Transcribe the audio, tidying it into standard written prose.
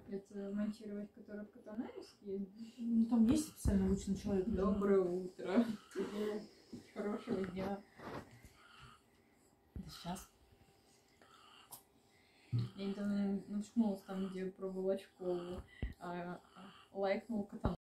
монтировать, который в Катанайске. Ну, там есть специально обычный человек. Доброе утро. Хорошего дня. Да сейчас. Я недавно наткнулась там, где пробовала школу, лайкнул Катанайск.